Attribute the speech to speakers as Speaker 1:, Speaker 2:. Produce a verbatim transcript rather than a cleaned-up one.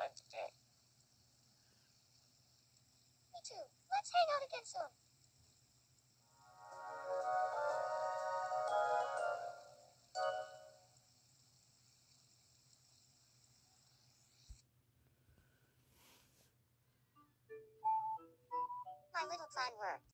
Speaker 1: spent today.
Speaker 2: Me too. Let's hang out again soon. My little plan worked.